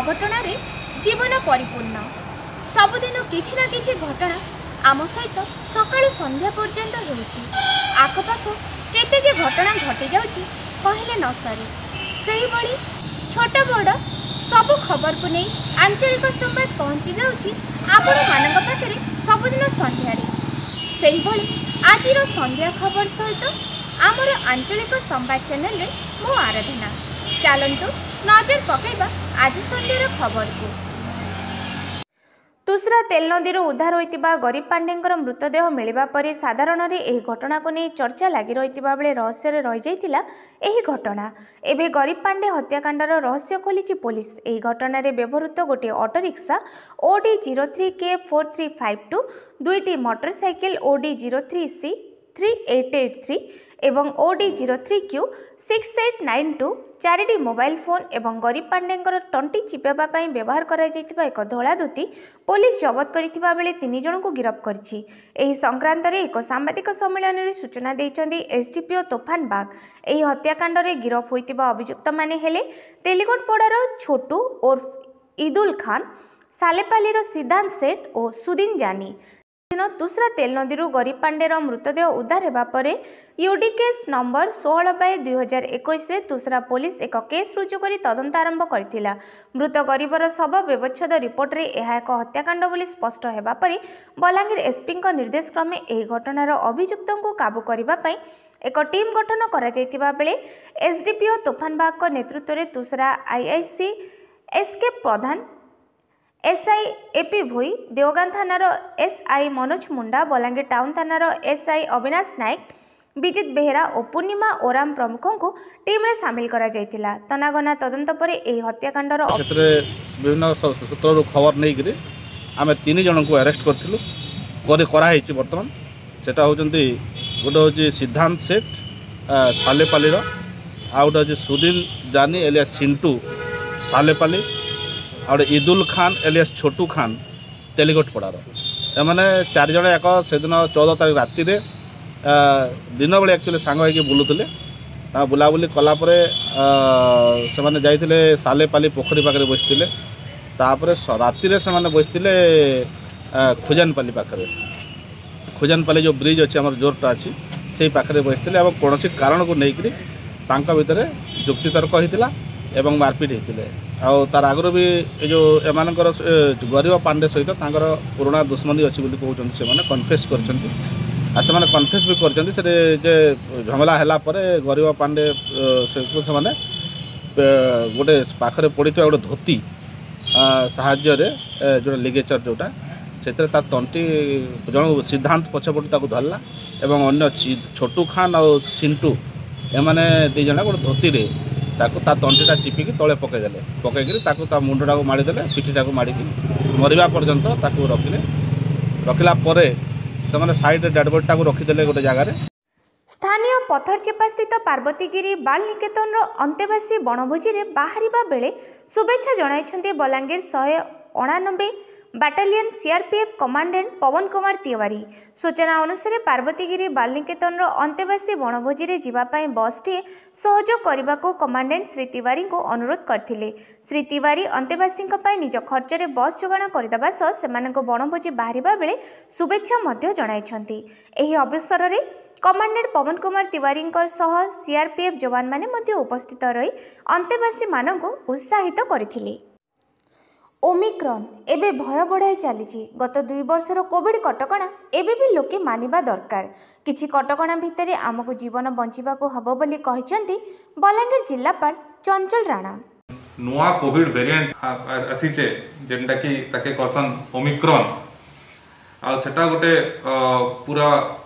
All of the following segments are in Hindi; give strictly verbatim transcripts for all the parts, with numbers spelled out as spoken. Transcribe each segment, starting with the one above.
अघटन जीवन परिपूर्ण सबुदिन किछि ना किछि घटना आम सहित सकाळु संध्या पर्यंत होउछि। आखपाख केते जे घटना घटी जाउछि कहले न सरे। सेही भली छोट बड़ सबु खबर को नहीं आंचलिक संबाद पहुँची जाउछि आपण मानक पाखरे सबुदिन संध्या रे। सेही भली आजिर संध्या खबर सहित आमर आंचलिक संबाद चैनल रे मो आराधना। चलंतु नजर पकाइबा आज संध्यार खबर को। तुसरा तेल नदी उद्धार होइतिबा गरीब पांडेंकर मृतदेह मिलिबा परे साधारण रे एही घटना को नहीं चर्चा लगी रहितिबा बेले रहस्य रे रहि जाइतिला एही घटना। एबे गरीब पांडे हत्याकांडर रहस्य खोलिछि पुलिस। एही घटना रे व्यवहृत गोटे auto rickshaw OD zero three K four three five two दुईटी motorcycle OD zero three C three eight eight three एवं OD zero three Q six eight nine two चारिटी मोबाइल फोन एवं गरीब पांडेंकर टंटी चिपेबा पई व्यवहार करा जाइतिबा एक धोला धोती पुलिस जबत करितिबा बेले तीन जन को गिरफ्त करिछि। एही संक्रांत रे एक सांबादिक सम्मेलन रे सूचना दैछन्ती एसडीपीओ तोफान बाग। एही हत्याकांड रे गिरफ्त होइतिबा अभियुक्त माने हेले तेलिकोट पड़ार छोटू उर्फ ईदुल खान, सालेपालीर सिद्धांत सेठ और सुदीन जानी। तुसरा तेल नदी गरीब पांडेर मृतदेह उद्धार होगा पर यूडी केस नंबर षोह बाय दुई हजार इक्कीस तुसरा पुलिस एक केस रुजु कर तदंत आरंभ करथिला। मृत गरीबर शव व्यवच्छेद रिपोर्ट रे यह एक हत्याकांड बोली स्पष्ट होगा पर बलांगीर एसपी निर्देश क्रमे यह घटनार अभियुक्तों को काबू करने एक टीम गठन करा जायतिबा बेले एसडीपीओ तोफान बाग नेतृत्व में Tusra IIC SK Pradhan, SI AP Bhoi, Deogaon थानार एसआई मनोज मुंडा, बलांगीर टाउन थानार एसआई अविनाश नायक, विजित बेहेरा और पूर्णिमा ओराम प्रमुखों को टीम रे शामिल करा जायतिला। तनागना तदंत पर एही हत्याकांडर क्षेत्र विभिन्न सूत्र खबर नहीं कि आम तीन जन को अरेस्ट करथिलु करे करा हेछि। वर्तमान सेटा होचंती गोटे होची सिद्धांत सेठ सालेपालीर, आ गोटे होची सुदीन जानी एलिया सिंटू सालेपाली, और ईदुल खान एलियास छोटू खान तेलिकोट पड़ार। एमाने चार जण एक से दिन चौदह तारीख राति रे दिन बेले एक्चुअली सांग होइके बुलुतले। ता बुलाबुली कलापर से माने जाइथिले सालेपाली पोखरी पाखरे बसिथिले। तापरे राति रे से माने बसिथिले खुजानपाली पाखरे। खुजानपाली जो ब्रिज अच्छी आम जोरटा अच्छी से पाखरे बसिथिले और कौन कारण को लेकर तांका भितर जुक्तितर्क होइतिला एवं मारपीट होते। आउ तार आगर भी जो एमानकर गरीब पांडे सहित तांकर पुराना दुश्मनी अच्छी बोली कहते से माने कन्फेस करछन्ती। आ से माने कन्फेस भी करछन्ती से जे झमेला हैला परे गरीब पांडे से माने गोटे पाखरे पड़िथि गोटे धोती साहाय्य रे जो लिगेचर जोटा से तंटी जन सिद्धांत पछपट ताको धरला एवं अन्य छोटू खान और सिंटू एमाने दी जना गोटे धोती रे ताकू ता तंटीटा चिपिकी तले पकईदे पकईकि ताकू ता मुंडटा को माड़ीदे पिठीटा को माड़िकी मरवा पर्यंत ताकू रखिले। रखिला परे से माने साइड डेडबडीटा को रखिदेले गोटे जगार। स्थानीय पथरचेपा स्थित पार्वती गिरी बाल निकेतन अंतेवासी बनभोजी रे बाहरिबा बेले शुभेच्छा जणाइछन्ते बलांगीर शहे अणानबे battalion CRPF commandant Pawan Kumar Tiwari. सूचना अनुसार पार्वतीगिरी बालनिकेतन अंतेवासी बनभोजी रे जीवापाई बसटी सहयोग करने को कमांडेंट श्री तिवारी को अनुरोध करथिले। श्री तिवारी अंतेवासी निज खर्च रे बस जोगाण करदेबा सह सेमानक बनभोजी बाहरिबा बेले शुभेच्छा मध्य जणाइछन्ती। एही अवसर रे कमांडेंट पवन कुमार तिवारी सह सीआरपीएफ जवान माने मध्य उपस्थित रही अंतेवासी मानक उत्साहित करथिले। ओमिक्रॉन एबे भय बढ़ाई चली। गत दुई वर्षर कोविड कटकणा एबे भी लोके मानिबा दरकार। किछि कटकणा भितरे आमको जीवन बंचिबा को हबो बोली कहिसंती बलांगीर जिल्लापाल चंचल राणा। नुआ कोविड वेरिएंट आसीचे जेंटा कि ताके कहसन ओमिक्रॉन आ सेटा गोटे पूरा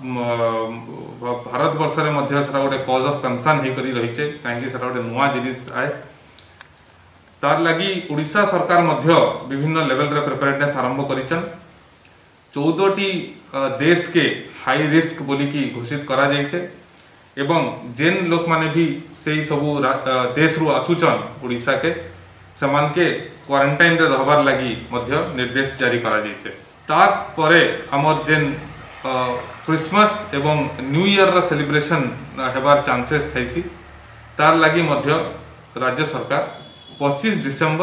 भारत वर्ष रे मध्य सेटा गोटे कॉज ऑफ कंसर्न हे करी रहिचे काहे सेटा गोटे नुआ जिनिस आए। तार लगी उड़ीसा सरकार मध्य विभिन्न लेवल रे प्रिपेयरनेस आरंभ करिचन। चौदह टी देश के हाई रिस्क बोली की घोषित करा जाइछे एवं जेन लोक माने भी सेही सबु देश रु आसुचन उड़ीसा के समान के क्वारंटाइन रे रहबार लगी मध्य निर्देश जारी करा जाइछे। तार परे हमर जेन क्रिसमस एवं न्यू ईयर रा सेलिब्रेशन हेबार चांसेस थाइसी तार लगी मध्य राज्य सरकार पच्चीस डिसेम्बर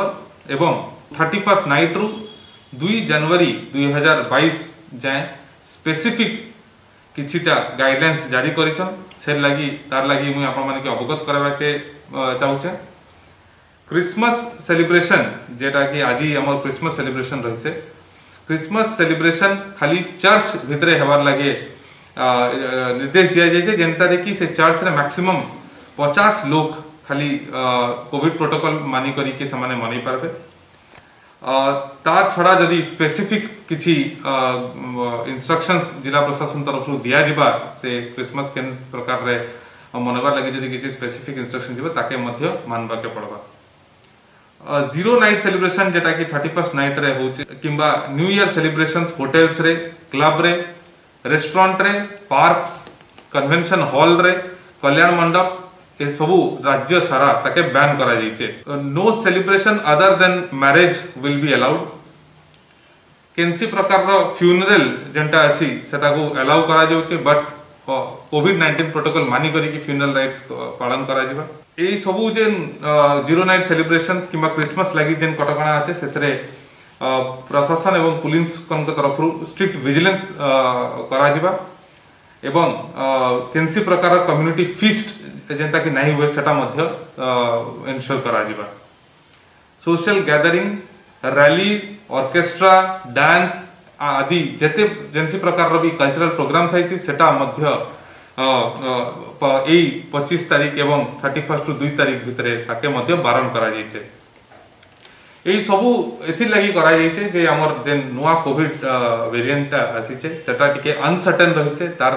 एवं थर्टी फर्स्ट नाइट रु दुई जनवरी दुई हजार बाईस जाए स्पेसिफिक किछिटा गाइडलाइंस जारी करिछन से लगी तार लगी मुई आपण माने के अवगत करबा के चाहूचे। क्रिसमस सेलिब्रेशन जेटा कि आज हमर क्रिसमस सेलिब्रेशन रहिसे क्रिसमस सेलिब्रेशन खाली चर्च भितरे हेबार लगे निर्देश दिया जाए जेनता कि से चर्च रे मैक्सिमम पचास लोग खाली कोविड प्रोटोकॉल मानी करी के समाने मनाई पारबे। तार छड़ा जदि स्पेसिफिक किछि इंस्ट्रक्शंस जिला प्रशासन तरफ दिया जिबा से क्रिसमस के प्रकार रे मनबार लगे जदि किछि स्पेसिफिक इंस्ट्रक्शन जिबा ताके मध्य मानबा के पड़बा। जीरो नाइट सेलिब्रेशन जेटा कि थर्टी फर्स्ट नाइट रे होचे किंबा न्यू ईयर सेलिब्रेशंस होटल्स रे क्लब रे रेस्टोरेंट रे पार्क्स कन्वेंशन हॉल रे कल्याण मंडप ए सबू राज्य सारा ताके बैन करा जाइछे। No celebration other than marriage will be allowed. केनसी प्रकार रो फ्यूनरल जेंटा अछि सेटा को अलाउ करा जाउछे बट कोविड नाइंटीन प्रोटोकॉल मानी करी कि फ्यूनरल राइट्स पालन करा जिबा। एई सबू जे जीरो नाइट सेलिब्रेशंस किंबा क्रिसमस लागि जेन कटकणा अछि सेतरे प्रशासन एवं पुलिस कन के तरफ स्ट्रिक्ट विजिलेंस करा जिबा एवं केनसी प्रकार कम्युनिटी फीस्ट जेंता कि नहीं हुए सेटा मध्य इंश्योर करा जिबा। Social gathering rally orchestra dance आदि जेते जेनसी प्रकार भी कल्चरल प्रोग्राम थाइसी सेटा मध्य एई पच्चीस तारीख एवं थर्टी फर्स्ट टू दुई तारीख भितरे ताके मध्य बारण करा जाइछे। एई सबु एथि लागि करा जाइछे जे हमर जे नुवा कोविड वेरिएंट आसीछे सेटा टिके अनसर्टेन रहिसे तार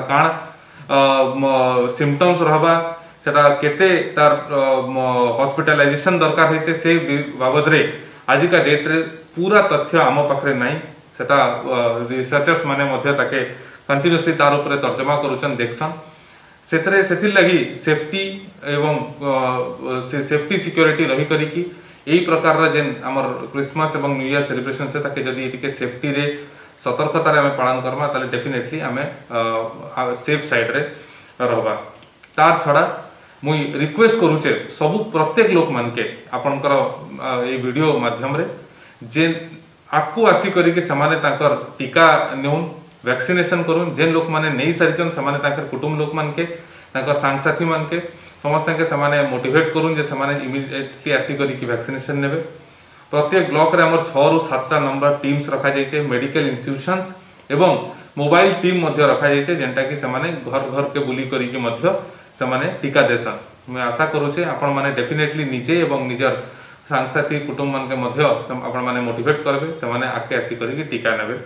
काण सिम्पटम्स रहबा सेटा केते तार हॉस्पिटलाइजेशन दरकार होइछे से बाबद रे आज का डेट रे पूरा तथ्य आम पाखरे नाही सेटा रिसर्चर्स माने मध्य ताके कंटिन्यूअसली तार ऊपर तर्जमा करूछन देखसन सेतरे सेथिर लागि सेफ्टी एवं से सेफ्टी सिक्योरिटी रही करी कि एई प्रकार रे जेन हमर क्रिसमस एवं न्यू ईयर सेलिब्रेशन से ताके जदी टिके सेफ्टी रे सतर्कता रे हमें पालन करमा ताले डेफिनेटली हमें सेफ साइड रे रहबा। तार छड़ा मुई रिक्वेस्ट करूचे सबु प्रत्येक लोक मान के आपनकर ए वीडियो माध्यम रे जे आकु आसी करी के समाने ताकर टीका नेउन वैक्सीनेशन करूं जेन लोक माने नहीं सारिचन समाने ताकर कुटुंब लोक मान के ताकर सांग साथी मान के समस्त के समाने मोटिवेट करूं जे समाने इमीडिएटली आसी करी कि वैक्सीनेशन नेबे। प्रत्येक ब्लॉक रे हमर छह रु सात टा नंबर टीम्स रखा जाइछे मेडिकल इंस्टीट्यूशंस एवं मोबाइल टीम मध्य रखा जाइछे जेंटा कि समाने घर घर के बुली करी कि मध्य समाने टीका देसन। मैं आशा करूचे आपण माने डेफिनेटली निजे एवं निजर सांगसाथी कुटुंब मान के मध्य आपण माने मोटिवेट करबे समाने आके आसी करी कि टीका नेबे।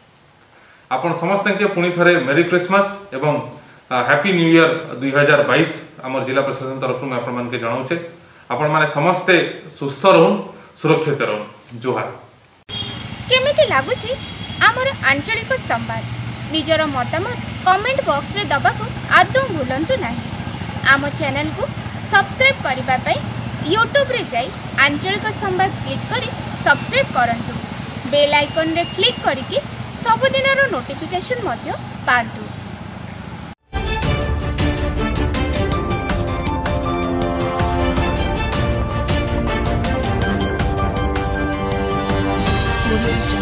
आपण समस्त के पुणी थरे मेरी क्रिसमस एवं हैप्पी न्यू ईयर दुई हजार बाईस आमर जिला प्रशासन तरफ में आपण मान के जणाउचे। आपण माने समस्ते सुस्थ रहून सुरक्षित रहून। जोहार। केमिति लागुची आमर आंचलिक संवाद निजर मतामत कमेंट बॉक्स रे दबा को आदौ भूलंतु नहीं। आम चैनल को सब्सक्राइब करबा पई यूट्यूब रे जाई आंचलिक संवाद क्लिक करी सब्सक्राइब करंतु। बेल आइकन रे क्लिक करी सब दिनर नोटिफिकेशन मध्य पांतु। Thank you.